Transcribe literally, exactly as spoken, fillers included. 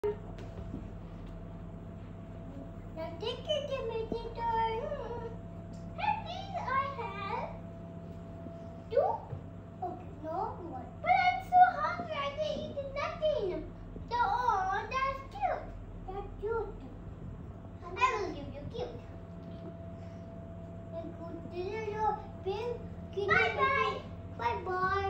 Now take it to me, teacher. Hey, please, I have two. Okay, no one. But I'm so hungry. I can eat nothing. So, oh, that's cute. That's cute. I will give you cute. Bye bye. Bye bye.